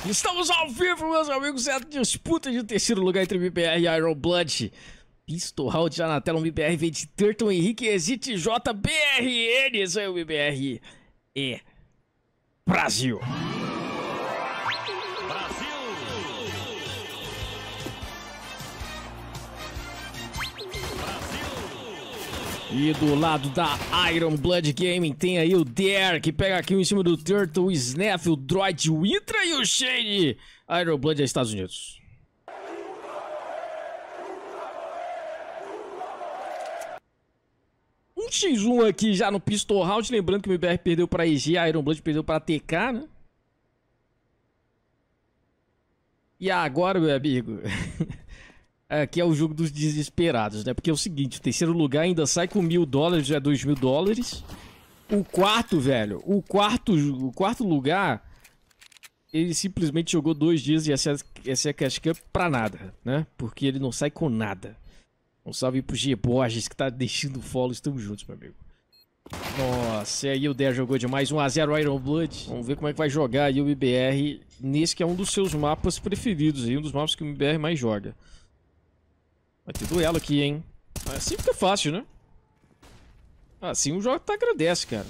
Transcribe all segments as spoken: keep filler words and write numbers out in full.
Estamos ao vivo, meus amigos, é a disputa de terceiro lugar entre M B R e Iron Blood. Pistol Round já na tela, o M B R vem de Turtle, Henrique, Exit, J, B R N, isso aí o M B R e Brasil. E do lado da Iron Blood Gaming tem aí o Dare, que pega aqui em cima do Turtle, o Snap, o Droid, o Intra e o Shane. Iron Blood é Estados Unidos. um por um aqui já no Pistol Round, lembrando que o M B R perdeu para E G, a Iron Blood perdeu para T K, né? E agora, meu amigo... Aqui é o jogo dos desesperados, né? Porque é o seguinte, o terceiro lugar ainda sai com mil dólares, já é dois mil dólares. O quarto, velho, o quarto, o quarto lugar, ele simplesmente jogou dois dias e essa, essa é a Cash Cup pra nada, né? Porque ele não sai com nada. Um salve pro G Borges, que tá deixando o follow, estamos juntos, meu amigo. Nossa, e aí o Dare jogou demais, um a zero Iron Blood. Vamos ver como é que vai jogar aí o M B R nesse que é um dos seus mapas preferidos, aí, um dos mapas que o M B R mais joga. Vai ter duelo aqui, hein? Assim fica fácil, né? Assim o jogo tá agradece, cara.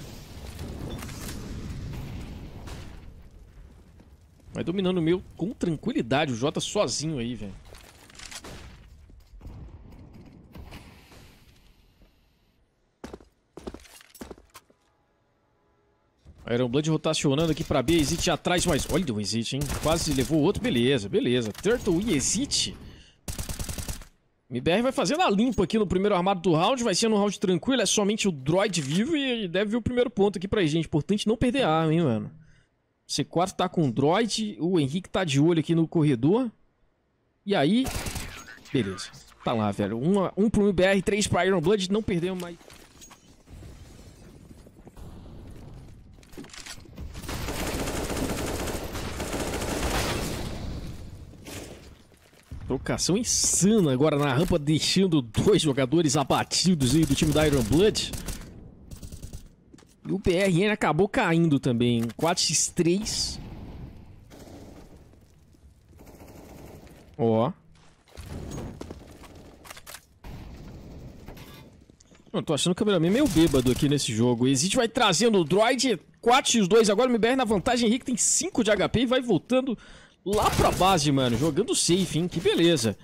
Vai dominando o meu com tranquilidade. O Jota sozinho aí, velho. Iron Blood rotacionando aqui pra B. Exit atrás, mas olha o Exit, hein? Quase levou o outro. Beleza, beleza. Turtle e Exit. M B R vai fazendo a limpa aqui no primeiro armado do round, vai sendo um round tranquilo, é somente o Droid vivo e deve vir o primeiro ponto aqui pra gente. Importante não perder a arma, hein, mano. C quatro tá com o Droid, o Henrique tá de olho aqui no corredor. E aí... Beleza. Tá lá, velho. Um, um pro M B R, três pra Iron Blood, não perdemos mais... Trocação insana agora na rampa, deixando dois jogadores abatidos aí do time da Iron Blood. E o B R N acabou caindo também. quatro por três. Ó. Eu tô achando o cameraman meio bêbado aqui nesse jogo. O Exit vai trazendo o Droid. quatro por dois agora, o M B R na vantagem. Henrique tem cinco de H P e vai voltando... Lá pra base, mano, jogando safe, hein? Que beleza.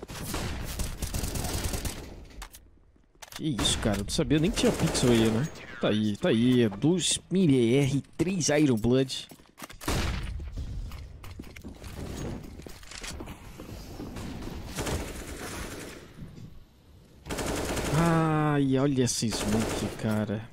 Que isso, cara, não sabia nem que tinha pixel aí, né? Tá aí, tá aí, dois M B R, três Iron Blood. Ai, olha essa smoke, cara.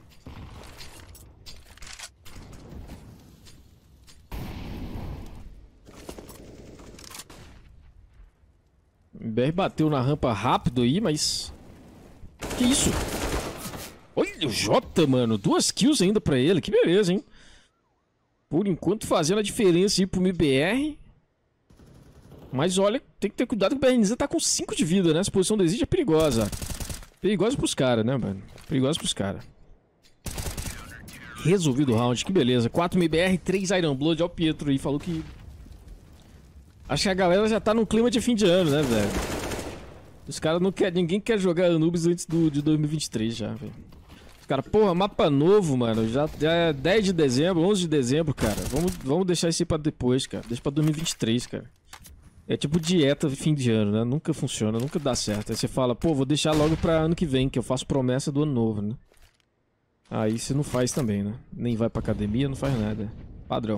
O B R bateu na rampa rápido aí, mas... Que isso? Olha o Jota, mano. Duas kills ainda pra ele. Que beleza, hein? Por enquanto fazendo a diferença aí pro M B R. Mas olha, tem que ter cuidado que o B R N Z tá com cinco de vida, né? Essa posição do Exit é perigosa. Perigosa pros caras, né, mano? Perigosa pros caras. Resolvido o round. Que beleza. quatro M B R, três Iron Blood. Olha o Pietro aí. Falou que... Acho que a galera já tá num clima de fim de ano, né, velho? Os caras não querem... Ninguém quer jogar Anubis antes do, de dois mil e vinte e três já, velho. Os caras, porra, mapa novo, mano. Já, já é dez de dezembro, onze de dezembro, cara. Vamos, vamos deixar isso aí pra depois, cara. Deixa pra dois mil e vinte e três, cara. É tipo dieta fim de ano, né? Nunca funciona, nunca dá certo. Aí você fala, pô, vou deixar logo pra ano que vem, que eu faço promessa do ano novo, né? Aí você não faz também, né? Nem vai pra academia, não faz nada. Padrão.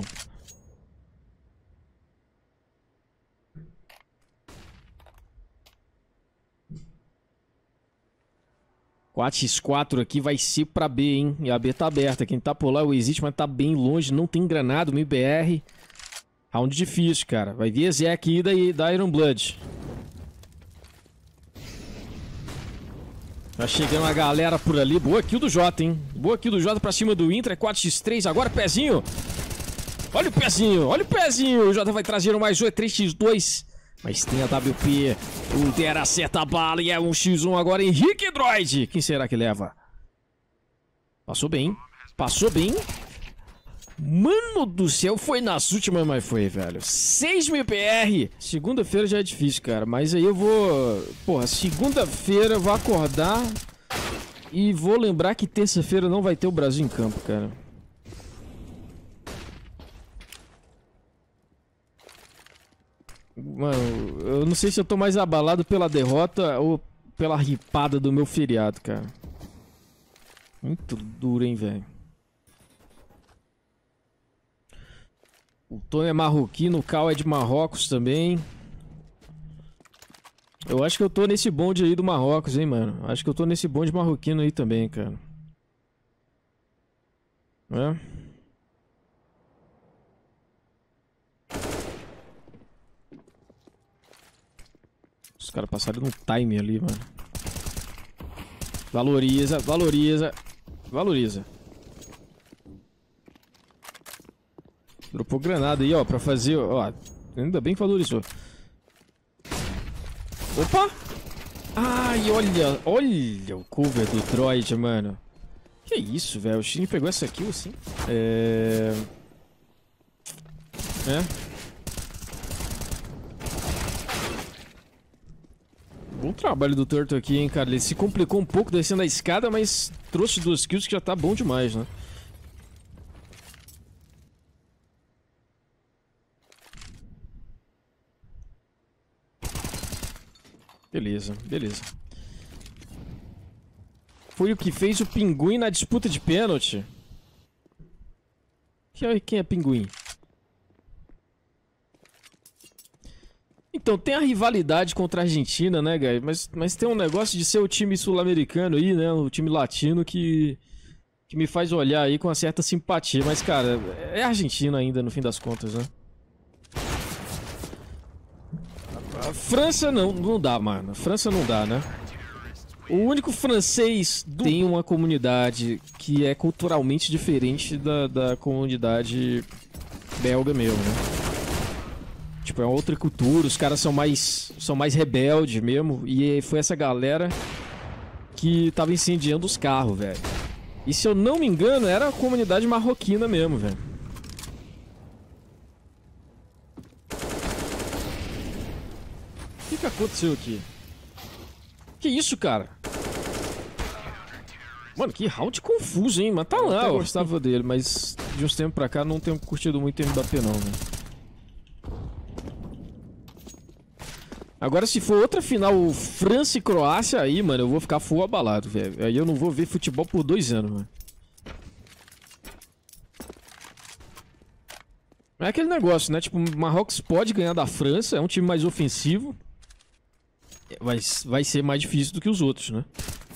quatro por quatro aqui vai ser pra B, hein? E a B tá aberta. Quem tá por lá é o Exit, mas tá bem longe. Não tem granada. O M B R. Round difícil, cara. Vai vir Ezek aqui daí, da Iron Blood. Tá chegando a galera por ali. Boa kill do Jota, hein? Boa kill do Jota pra cima do Intra. quatro por três. Agora pezinho. Olha o pezinho. Olha o pezinho. O Jota vai trazer mais um. É três por dois. Mas tem a W P, o Dare acerta a bala e é um por um agora, Henrique Droid. Quem será que leva? Passou bem, passou bem. Mano do céu, foi nas últimas, mas foi, velho. seis mil P R. Segunda-feira já é difícil, cara. Mas aí eu vou... Porra, segunda-feira eu vou acordar e vou lembrar que terça-feira não vai ter o Brasil em campo, cara. Mano, eu não sei se eu tô mais abalado pela derrota ou pela ripada do meu feriado, cara. Muito duro, hein, velho. O Tony é marroquino, o Cal é de Marrocos também. Eu acho que eu tô nesse bonde aí do Marrocos, hein, mano. Acho que eu tô nesse bonde marroquino aí também, cara. É? Os caras passaram no time ali, mano. Valoriza, valoriza, valoriza. Dropou granada aí, ó, pra fazer, ó. Ainda bem que valorizou. Opa! Ai, olha, olha o cover do droid, mano. Que isso, velho? O Shin pegou essa kill assim? É... É... Bom trabalho do Turtle aqui, hein, cara. Ele se complicou um pouco descendo a escada, mas trouxe duas kills que já tá bom demais, né? Beleza, beleza. Foi o que fez o Pinguim na disputa de pênalti. Quem é Pinguim? Então, tem a rivalidade contra a Argentina, né, guys? Mas, mas tem um negócio de ser o time sul-americano aí, né? O time latino que, que me faz olhar aí com uma certa simpatia. Mas, cara, é a Argentina ainda, no fim das contas, né? A França não, não dá, mano. A França não dá, né? O único francês do... tem uma comunidade que é culturalmente diferente da, da comunidade belga mesmo, né? Tipo, é outra cultura, os caras são mais, são mais rebeldes mesmo. E foi essa galera que tava incendiando os carros, velho. E se eu não me engano, era a comunidade marroquina mesmo, velho. O que que aconteceu aqui? Que isso, cara? Mano, que round confuso, hein? Mas tá lá, eu gostava dele, mas de uns tempos pra cá não tenho curtido muito M B P não, velho. Agora, se for outra final França e Croácia, aí, mano, eu vou ficar full abalado, velho. Aí eu não vou ver futebol por dois anos, mano. É aquele negócio, né? Tipo, Marrocos pode ganhar da França, é um time mais ofensivo. Mas vai ser mais difícil do que os outros, né?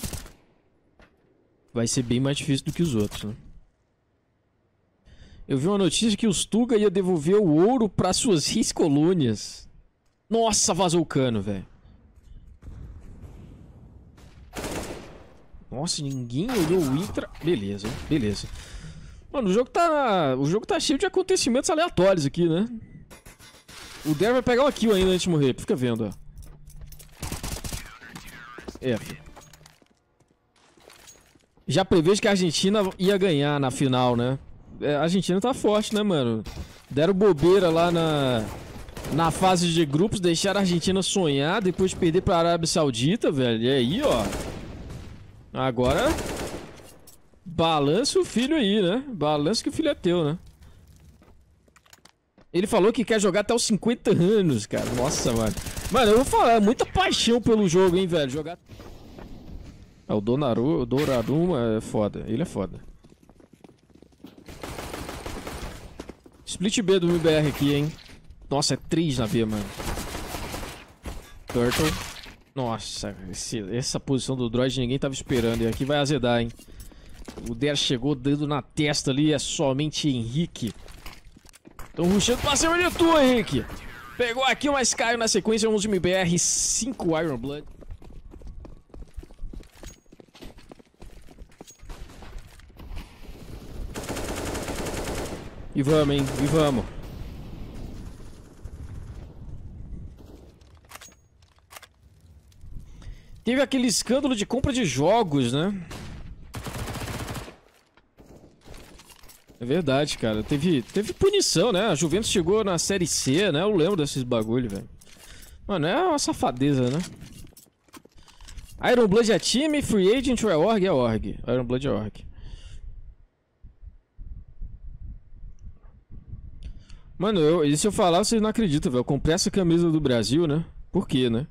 Vai ser bem mais difícil do que os outros, né? Eu vi uma notícia que os Tuga ia devolver o ouro para suas riscolônias. Nossa, vazou o cano, velho. Nossa, ninguém olhou o Intra. Beleza, beleza. Mano, o jogo tá... O jogo tá cheio de acontecimentos aleatórios aqui, né? O Der vai pegar uma kill ainda antes de morrer. Fica vendo, ó. F. Já prevejo que a Argentina ia ganhar na final, né? A Argentina tá forte, né, mano? Deram bobeira lá na... Na fase de grupos, deixaram a Argentina sonhar, depois de perder pra Arábia Saudita, velho. E aí, ó. Agora... Balança o filho aí, né? Balança que o filho é teu, né? Ele falou que quer jogar até os cinquenta anos, cara. Nossa, mano. Mano, eu vou falar, é muita paixão pelo jogo, hein, velho. Jogar... É, o Donaru, o Donnarumma é foda. Ele é foda. Split B do M B R aqui, hein. Nossa, é três na B, mano. Turtle. Nossa, esse, essa posição do droid ninguém tava esperando. E aqui vai azedar, hein. O Der chegou dando na testa ali. É somente Henrique. Tão rushando pra cima de tu, Henrique. Pegou aqui, mas caiu na sequência. onze M B R, cinco Iron Blood. E vamos, hein. E vamos. Teve aquele escândalo de compra de jogos, né? verdade, cara. Teve, teve punição, né? A Juventus chegou na Série C, né? Eu lembro desses bagulho, velho. Mano, é uma safadeza, né? Iron Blood é time, Free Agent ou é org? É org. Iron Blood é org. Mano, eu, e se eu falar, vocês não acreditam, velho. Eu comprei essa camisa do Brasil, né? Por quê, né?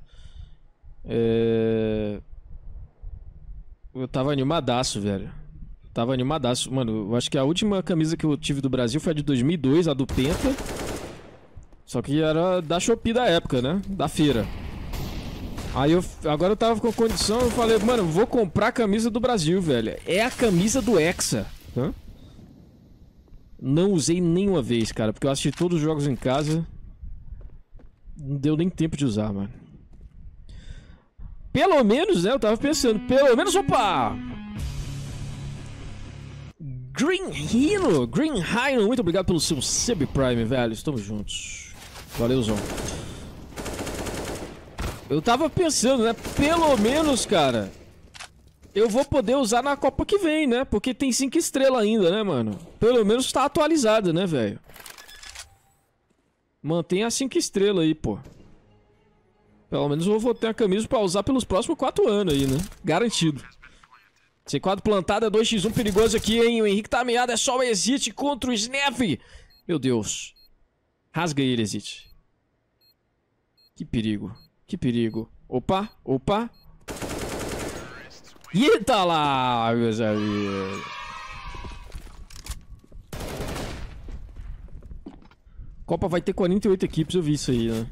É... Eu tava animadaço, velho. Tava animadaço. Mano, eu acho que a última camisa que eu tive do Brasil foi a de dois mil e dois, a do Penta. Só que era da Shopee da época, né? Da feira. Aí eu... Agora eu tava com condição, eu falei, mano, vou comprar a camisa do Brasil, velho. É a camisa do Hexa. Hã? Não usei nenhuma vez, cara, porque eu assisti todos os jogos em casa. Não deu nem tempo de usar, mano. Pelo menos, né, eu tava pensando, pelo menos, opa! Green Hino, Green Hino, muito obrigado pelo seu subprime, velho, estamos juntos. Valeuzão. Eu tava pensando, né, pelo menos, cara, eu vou poder usar na Copa que vem, né? Porque tem cinco estrelas ainda, né, mano? Pelo menos tá atualizada, né, velho? Mantém as cinco estrelas aí, pô. Pelo menos eu vou ter a camisa pra usar pelos próximos quatro anos aí, né? Garantido. C quatro plantada, dois por um perigoso aqui, hein? O Henrique tá ameaçado, é só o Exit contra o Snap. Meu Deus. Rasga ele, Exit. Que perigo. Que perigo. Opa, opa. Eita lá, meus amigos. Copa vai ter quarenta e oito equipes, eu vi isso aí, né?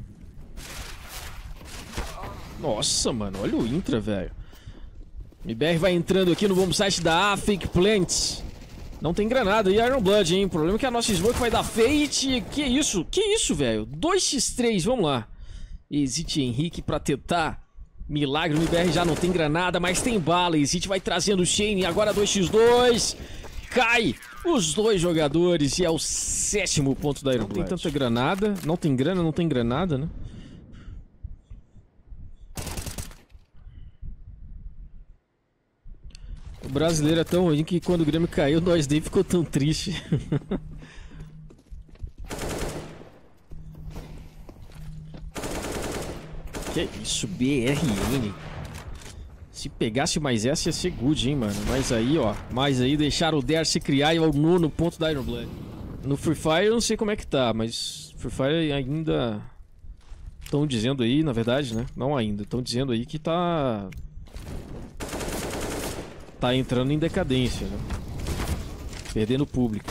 Nossa, mano, olha o Intra, velho. M B R vai entrando aqui no bombsite da A, Fake Plants. Não tem granada e Iron Blood, hein? O problema é que a nossa Smoke vai dar Fate. Que isso? Que isso, velho? dois por três, vamos lá. Exit Henrique pra tentar. Milagre, o M B R já não tem granada, mas tem bala. Exit vai trazendo o Shane, agora dois por dois. Cai os dois jogadores e é o sétimo ponto da Iron Blood. Não tem tanta granada, não tem grana, não tem granada, né? O brasileiro é tão ruim que quando o Grêmio caiu, nós nem ficou tão triste. Que isso, B R N. Se pegasse mais essa ia ser good, hein, mano. Mas aí, ó. Mas aí deixaram o Dercy criar e é o nono ponto da Iron Blood. No Free Fire eu não sei como é que tá, mas Free Fire ainda... Estão dizendo aí, na verdade, né? Não ainda. Estão dizendo aí que tá... Tá entrando em decadência, né? Perdendo público.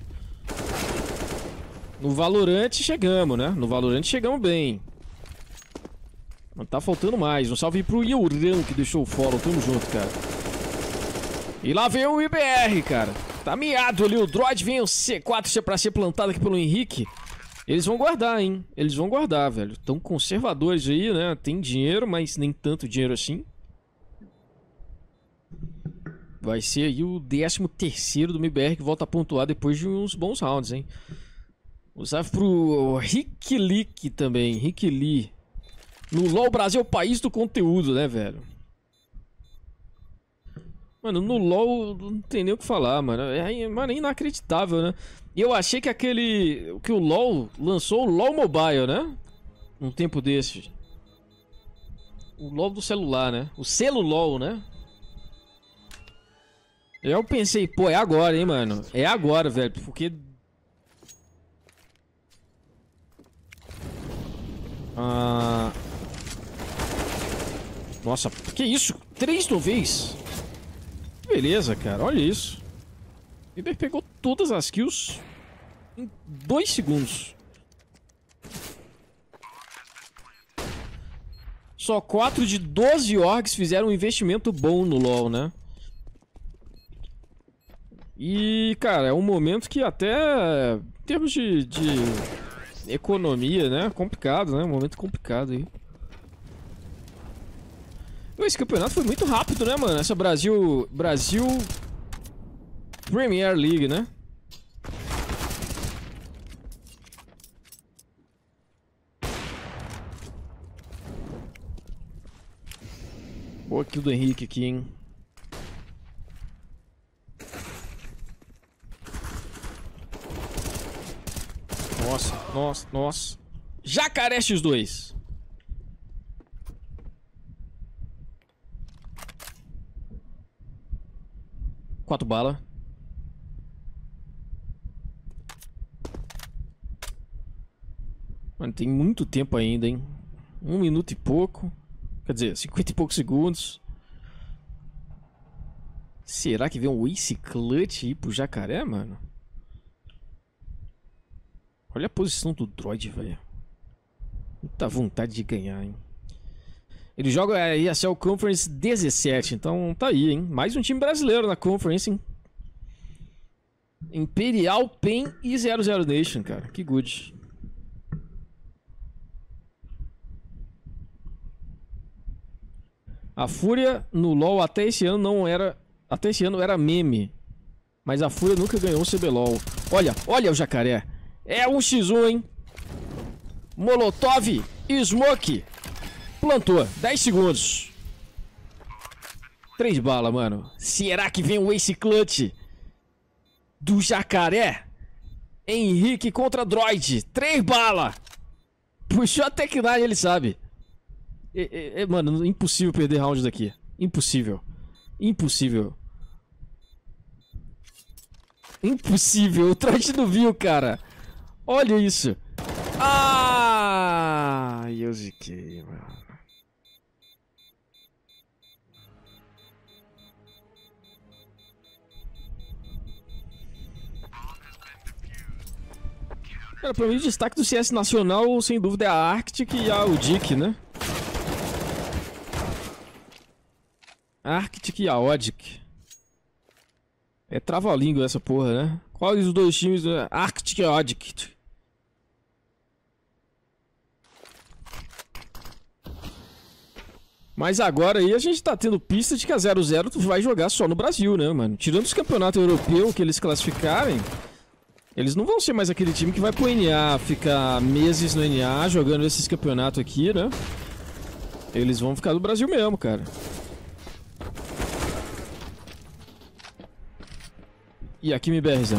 No Valorant chegamos, né? No Valorant chegamos bem. Mas tá faltando mais. Um salve pro Yurão que deixou o follow. Tamo junto, cara. E lá vem o I B R, cara. Tá miado ali. O Droid vem o C quatro pra ser plantado aqui pelo Henrique. Eles vão guardar, hein? Eles vão guardar, velho. Tão conservadores aí, né? Tem dinheiro, mas nem tanto dinheiro assim. Vai ser aí o décimo terceiro do M B R que volta a pontuar depois de uns bons rounds, hein? Um salve pro Rick Leak também. Rick Lee. No LoL Brasil é o país do conteúdo, né, velho? Mano, no LoL não tem nem o que falar, mano. É, mano, é inacreditável, né? E eu achei que aquele... Que o LoL lançou o LoL Mobile, né? Um tempo desse. O LoL do celular, né? O selo LoL, né? Eu pensei, pô, é agora, hein, mano? É agora, velho, porque... Ah... Nossa, que isso? Três de uma vez? Beleza, cara, olha isso. O Iber pegou todas as kills em dois segundos. Só quatro de doze orgs fizeram um investimento bom no LoL, né? E, cara, é um momento que até... Em termos de, de economia, né? Complicado, né? Um momento complicado aí. Esse campeonato foi muito rápido, né, mano? Essa Brasil... Brasil... Premier League, né? Boa kill do Henrique aqui, hein? Nossa, nossa. Jacaré X dois. Quatro balas. Mano, tem muito tempo ainda, hein? Um minuto e pouco. Quer dizer, cinquenta e poucos segundos. Será que vem um Ace Clutch aí pro Jacaré, mano? Olha a posição do droid, velho. Muita vontade de ganhar, hein? Ele joga a E S L Conference dezessete, então tá aí, hein? Mais um time brasileiro na Conference, hein? Imperial, Pen e zero zero Nation, cara. Que good. A Fúria no LoL até esse ano não era... Até esse ano era meme. Mas a Fúria nunca ganhou o C B LOL. Olha, olha o Jacaré. É um xis um, hein? Molotov e Smoke. Plantou. dez segundos. Três balas, mano. Será que vem o Ace Clutch do Jacaré? Henrique contra Droid. Três balas. Puxou a Tech nine, ele sabe. É, é, é, mano, impossível perder round daqui. Impossível. Impossível. Impossível. O Droid não viu, cara. Olha isso. Ah, eu ziquei, mano. Cara, pra mim o destaque do C S nacional, sem dúvida, é a Arctic e a Odic, né? Arctic e a Odic. É trava-língua essa porra, né? Quais os dois times? Arctic e Odic. Mas agora aí a gente tá tendo pista de que a zero zero vai jogar só no Brasil, né, mano? Tirando os campeonatos europeus que eles classificarem, eles não vão ser mais aquele time que vai pro N A, ficar meses no N A jogando esses campeonatos aqui, né? Eles vão ficar do Brasil mesmo, cara. E aqui me BRzão.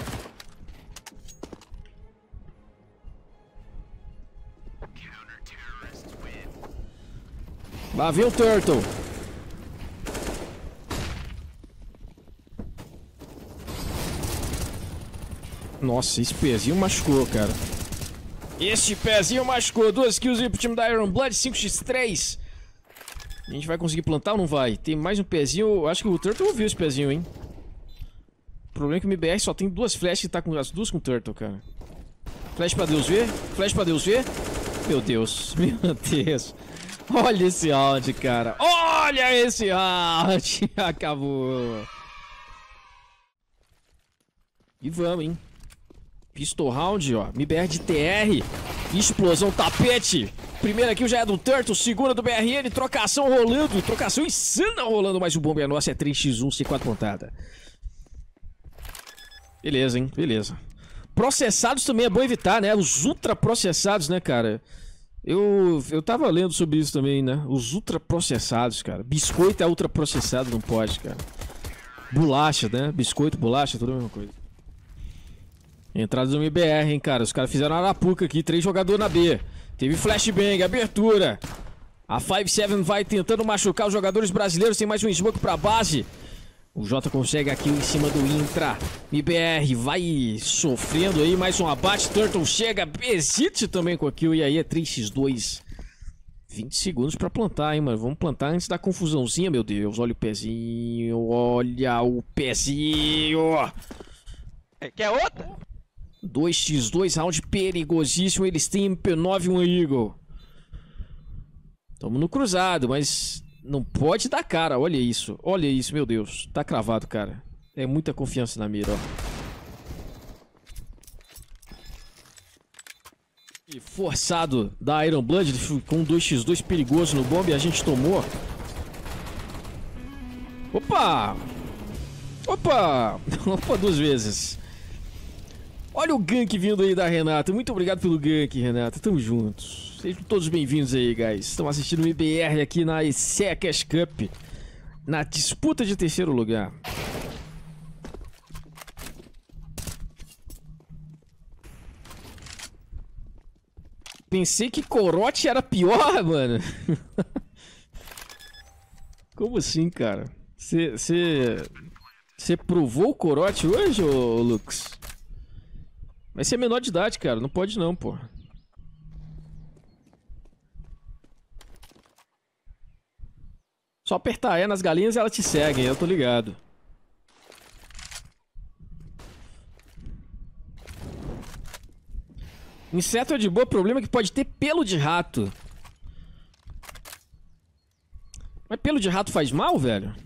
Lá vem o Turtle. Nossa, esse pezinho machucou, cara. Este pezinho machucou. Duas kills aí pro time da Iron Blood, cinco a três. A gente vai conseguir plantar ou não vai? Tem mais um pezinho. Eu acho que o Turtle ouviu esse pezinho, hein? O problema é que o M B R só tem duas flashes e tá com as duas com o Turtle, cara. Flash pra Deus ver. Flash pra Deus ver. Meu Deus. Meu Deus. Olha esse round, cara. Olha esse round. Acabou. E vamos, hein. Pistol round, ó. M B R de T R. Explosão tapete. Primeira kill já é do Turtle. Segunda do B R N. Trocação rolando. Trocação insana rolando. Mas o bomba é nossa. É três a um, C quatro pontada. Beleza, hein. Beleza. Processados também é bom evitar, né? Os ultra processados, né, cara? Eu, eu tava lendo sobre isso também, né? Os ultraprocessados, cara. Biscoito é ultraprocessado, não pode, cara. Bolacha, né? Biscoito, bolacha, tudo a mesma coisa. Entrada do M B R, hein, cara. Os caras fizeram arapuca aqui. Três jogadores na B. Teve flashbang, abertura. A cinco sete vai tentando machucar os jogadores brasileiros. Tem mais um smoke pra base. O Jota consegue aqui em cima do Intra. M B R vai sofrendo aí. Mais um abate. Turtle chega. Besite também com a kill. E aí é três a dois. vinte segundos pra plantar, hein, mano. Vamos plantar antes da confusãozinha, meu Deus. Olha o pezinho. Olha o pezinho. Quer outra? dois a dois. Round perigosíssimo. Eles têm M P nove e um Eagle. Tamo no cruzado, mas... Não pode dar cara, olha isso. Olha isso, meu Deus. Tá cravado, cara. É muita confiança na mira, ó. E forçado da Iron Blood com um dois a dois perigoso no bomb. A gente tomou. Opa! Opa! Opa, duas vezes. Olha o gank vindo aí da Renata. Muito obrigado pelo gank, Renata. Tamo juntos. Sejam todos bem-vindos aí, guys. Estão assistindo o I B R aqui na E C A Cash Cup. Na disputa de terceiro lugar. pensei que corote era pior, mano. Como assim, cara? Você... Você provou o corote hoje, ô Lux? Vai ser menor de idade, cara. Não pode não, pô. Só apertar E nas galinhas e elas te seguem, eu tô ligado. Inseto é de boa, problema é que pode ter pelo de rato. Mas pelo de rato faz mal, velho?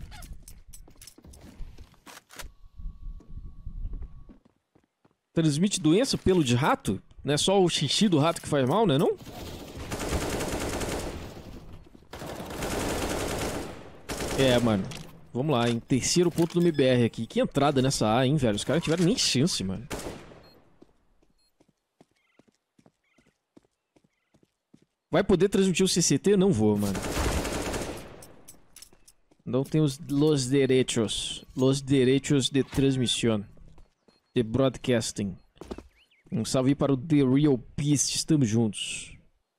Transmite doença pelo de rato? Não é só o xixi do rato que faz mal, né não? É, mano. Vamos lá, em terceiro ponto do M B R aqui. Que entrada nessa A, hein, velho? Os caras não tiveram nem chance, mano. Vai poder transmitir o C C T? Não vou, mano. Não tem os los derechos. Los derechos de transmissão. De broadcasting. Um salve para o The Real Beast. Estamos juntos.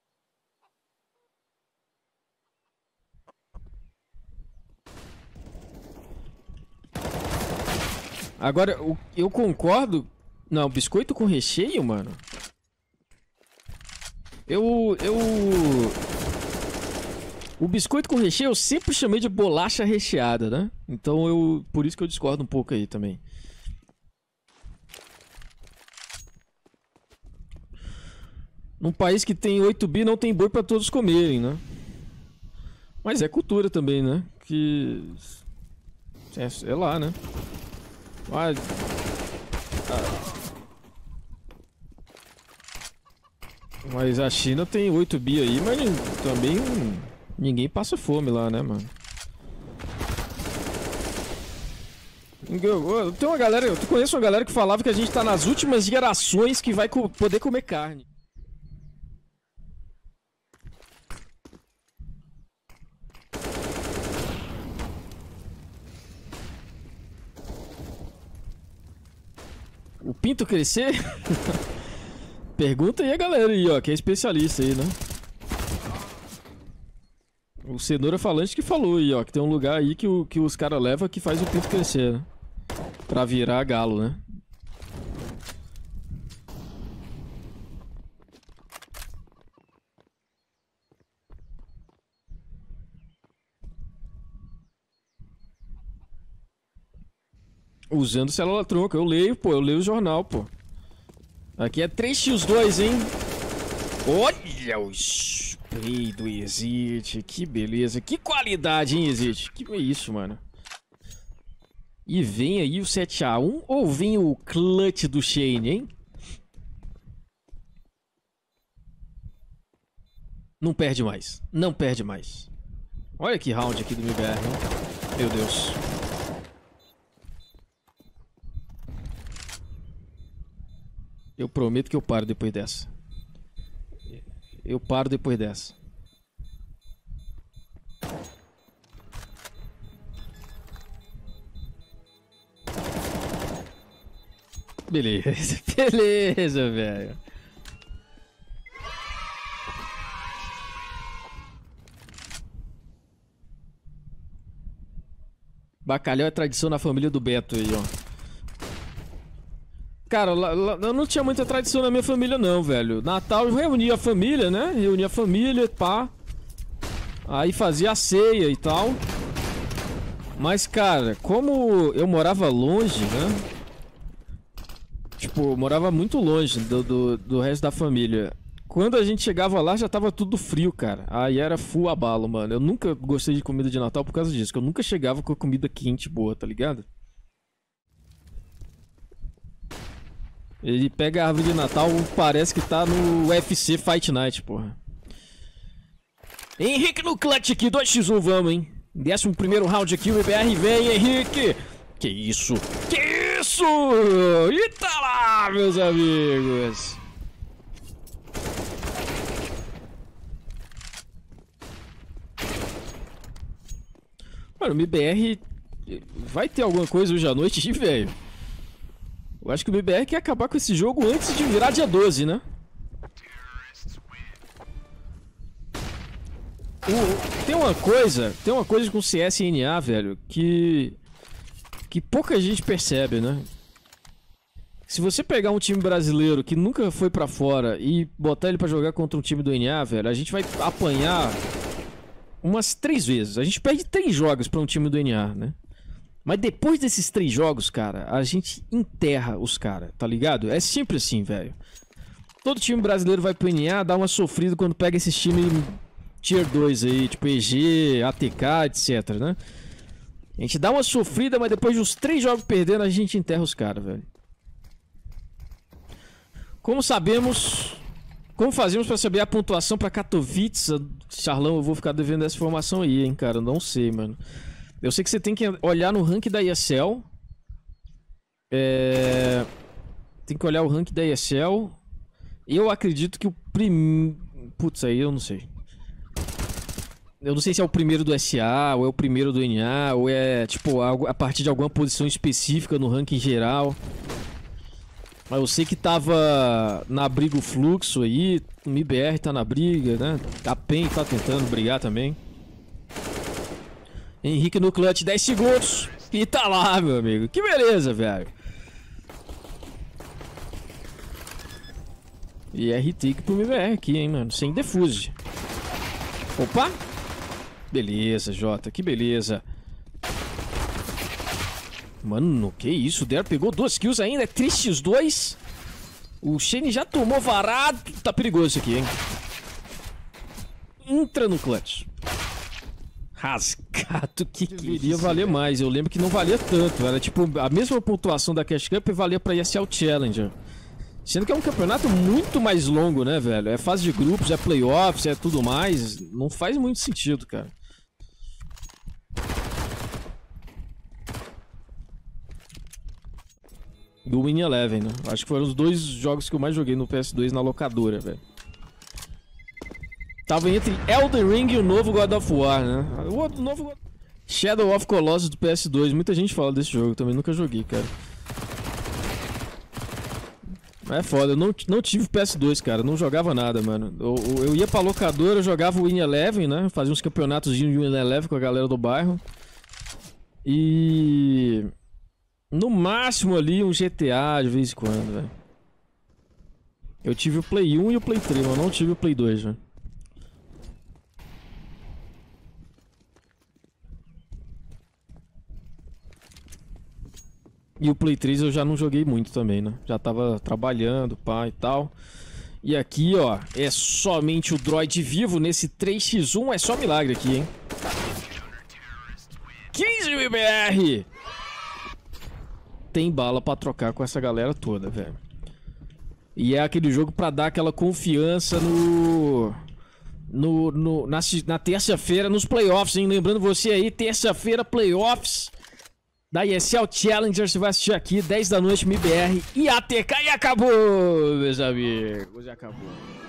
Agora, eu concordo... Não, biscoito com recheio, mano. Eu... Eu... O biscoito com recheio eu sempre chamei de bolacha recheada, né? Então eu... Por isso que eu discordo um pouco aí também. Num país que tem oito bi não tem boi pra todos comerem, né? Mas é cultura também, né? Que... É, sei lá, né? Ah, ah. Mas a China tem oito bi aí, mas também ninguém passa fome lá, né, mano? Tem uma galera, eu conheço uma galera que falava que a gente tá nas últimas gerações que vai co- poder comer carne. O pinto crescer? Pergunta aí a galera aí, ó, que é especialista aí, né? O Cenoura Falante que falou aí, ó, que tem um lugar aí que, o, que os caras levam que faz o pinto crescer, né? Pra virar galo, né? Usando célula tronca, eu leio, pô, eu leio o jornal, pô. Aqui é três por dois, hein? Olha o spray do Exit, que beleza, que qualidade, hein, Exit? Que é isso, mano? E vem aí o sete a um ou vem o clutch do Shane, hein? Não perde mais, não perde mais. Olha que round aqui do M B R, hein? Meu Deus. Eu prometo que eu paro depois dessa. Eu paro depois dessa. Beleza, beleza, velho. Bacalhau é tradição na família do Beto aí, ó. Cara, lá, lá, eu não tinha muita tradição na minha família não, velho. Natal eu reunia a família, né? Reunia a família, pá. Aí fazia a ceia e tal. Mas, cara, como eu morava longe, né? Tipo, eu morava muito longe do, do, do resto da família. Quando a gente chegava lá, já tava tudo frio, cara. Aí era full abalo, mano. Eu nunca gostei de comida de Natal por causa disso. Que eu nunca chegava com a comida quente boa, tá ligado? Ele pega a árvore de Natal, parece que tá no U F C Fight Night, porra. Henrique no clutch aqui, dois por um, vamos, hein? Décimo primeiro round aqui, o M B R vem, Henrique. Que isso? Que isso? E tá lá, meus amigos. Mano, o M B R vai ter alguma coisa hoje à noite, velho. Eu acho que o M B R quer acabar com esse jogo antes de virar dia doze, né? O, tem uma coisa, tem uma coisa com C S e N A, velho, que que pouca gente percebe, né? Se você pegar um time brasileiro que nunca foi pra fora e botar ele pra jogar contra um time do N A, velho, a gente vai apanhar umas três vezes. A gente perde três jogos pra um time do N A, né? Mas depois desses três jogos, cara, a gente enterra os caras, tá ligado? É sempre assim, velho. Todo time brasileiro vai pro N A, dá uma sofrida quando pega esses times Tier dois aí, tipo E G, A T K, etc, né? A gente dá uma sofrida, mas depois de uns três jogos perdendo, a gente enterra os caras, velho. Como sabemos... Como fazemos pra saber a pontuação pra Katowice? Charlão, eu vou ficar devendo essa informação aí, hein, cara. Eu não sei, mano. Eu sei que você tem que olhar no rank da E S L. É... Tem que olhar o rank da E S L. Eu acredito que o primeiro... Putz, aí eu não sei. Eu não sei se é o primeiro do S A, ou é o primeiro do N A, ou é, tipo, a partir de alguma posição específica no ranking geral. Mas eu sei que tava na briga o Fluxo aí, o M I B R tá na briga, né? A Pen tá tentando brigar também. Henrique no clutch, dez segundos. E tá lá, meu amigo. Que beleza, velho. E R-Take pro M I B R aqui, hein, mano. Sem defuse. Opa! Beleza, Jota. Que beleza. Mano, que isso? O Der pegou duas kills ainda. É triste os dois. O Shane já tomou varado. Tá perigoso isso aqui, hein? Entra no clutch. Rasgado que queria valer mais. Eu lembro que não valia tanto. Era tipo a mesma pontuação da Cash Cup e valia pra E S L Challenger. Sendo que é um campeonato muito mais longo, né, velho? É fase de grupos, é playoffs, é tudo mais. Não faz muito sentido, cara. Do Win Eleven, né? Acho que foram os dois jogos que eu mais joguei no P S dois na locadora, velho. Tava entre Elden Ring e o novo God of War, né? O outro novo God... Shadow of Colossus do P S dois. Muita gente fala desse jogo, também nunca joguei, cara. É foda, eu não, não tive P S dois, cara. Não jogava nada, mano. Eu, eu ia pra locadora, eu jogava o Win Eleven, né? Fazia uns campeonatos de Win Eleven com a galera do bairro. E... no máximo ali um G T A de vez em quando, velho. Eu tive o Play um e o Play três, mas eu não tive o Play dois, velho. E o Play três eu já não joguei muito também, né? Já tava trabalhando, pá e tal. E aqui, ó, é somente o droid vivo nesse três por um. É só milagre aqui, hein? quinze M I B R! Tem bala pra trocar com essa galera toda, velho. E é aquele jogo pra dar aquela confiança no... no, no na, na terça-feira, nos playoffs, hein? Lembrando você aí, terça-feira, playoffs da E S L Challenger. Você vai assistir aqui, dez da noite, M I B R e A T K. E acabou, meus amigos. Já acabou.